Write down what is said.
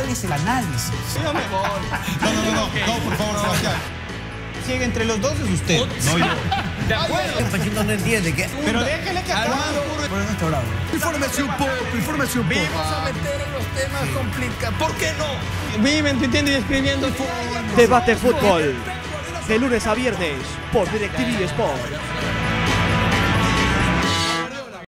es el análisis. Yo me voy. No, por favor, Sebastián. Si entre los dos es usted, no yo. De acuerdo. No entiende que... Pero déjale que acabe. Bueno, no está bravo. Infórmese un poco. Vamos a meter en los temas complicados. ¿Por qué no? Viven tuiteando y escribiendo. Debate Fútbol. De lunes a viernes por DirecTV Sport.